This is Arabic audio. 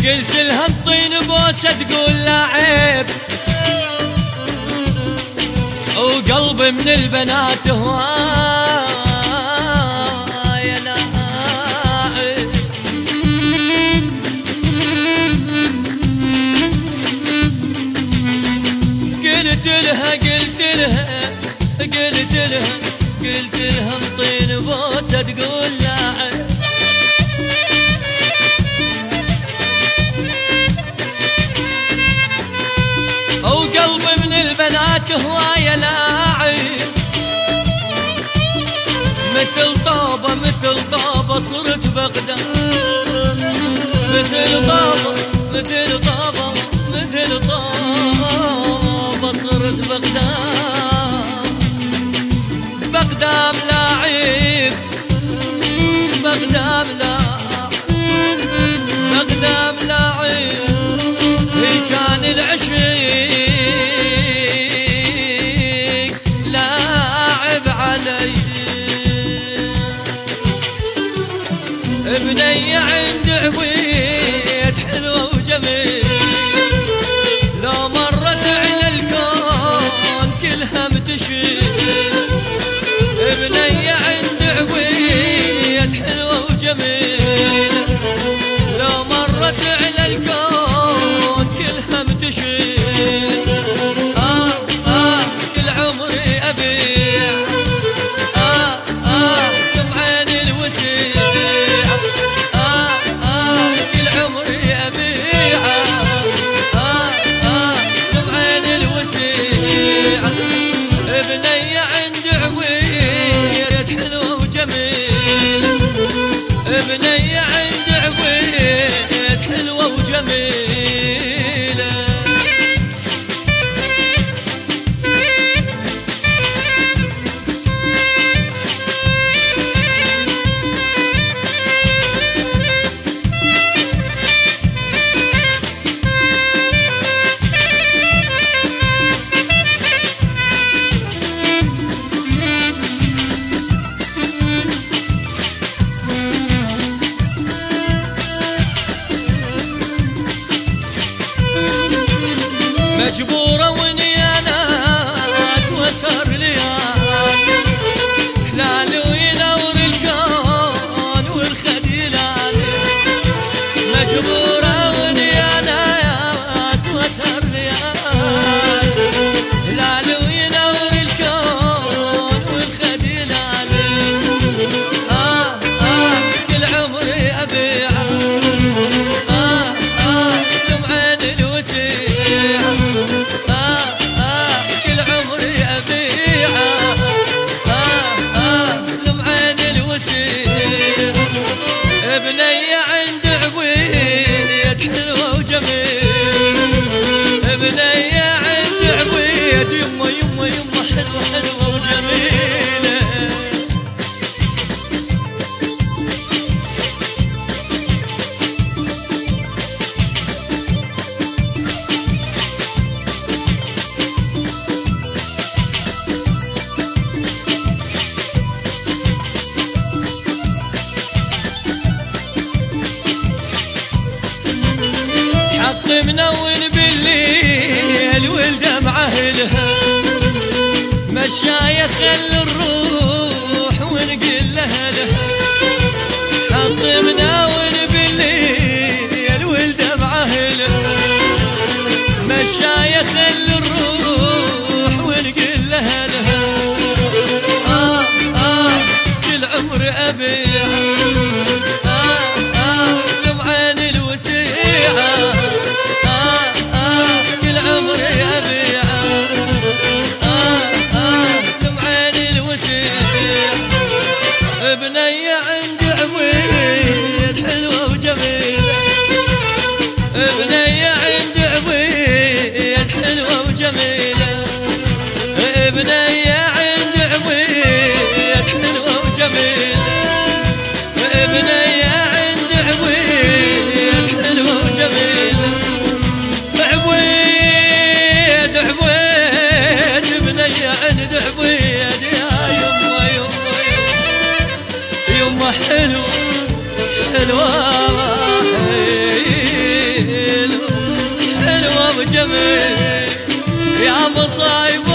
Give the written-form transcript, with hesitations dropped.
قلت لها انطيني بوسه تقول لا عيب، وقلبي من البنات هواية لاعب. قلت لها انطيني بوسه تقول لا عيب، وقلبي من البنات هواية لاعب. مثل طابة صرت بغداد، مثل طابة صرت بغداد. بغداد لاعب، بغداد لاعب، هي كان العشيق لاعب علي. بنية عند عويد حلوة وجميل، لو مرت على الكون كلها متشيل. بنية عند عويد حلوة وجميل، لو مرت على الكون كلها متشيل. كل عمري أبيع، دم عين الوسيع. كل عمري أبيع، دم عين الوسيع. بنية عند عويد حلوة وجميل، بنية عند عويد حلوة وجميلة. مجبورة ويا ناس وسهر ليال، حلال وينور الكون والخديلان. مجبورة ويا ناس وسهر ليال، حلال وينور الكون والخديلان. كل عمري أبيع، دم عين الوسيع. كل عمري أبيع، دم عين الوسيع. بنية عند عويد حلوة وجميل، بنية عند عويد يما حلوة وجميلة. منون بالليل والدمعة أهلها، مشايخ الروح ونقل لها لها. حط منون بالليل والدمعة أهلها، مشايخ الروح ونقل لها لها. كل عمر أبيع، دم عين الوسيعة. كل عمري أبيع، دم عين الوسيع. بنية عند عويد حلوة وجميلة، بنية عند عويد حلوة وجميلة. بنية عند عويد حلوة وجميلة، بنية عند عويد حلوة وجميلة. عويد بنية عند عويد يا يما حلوة مصايب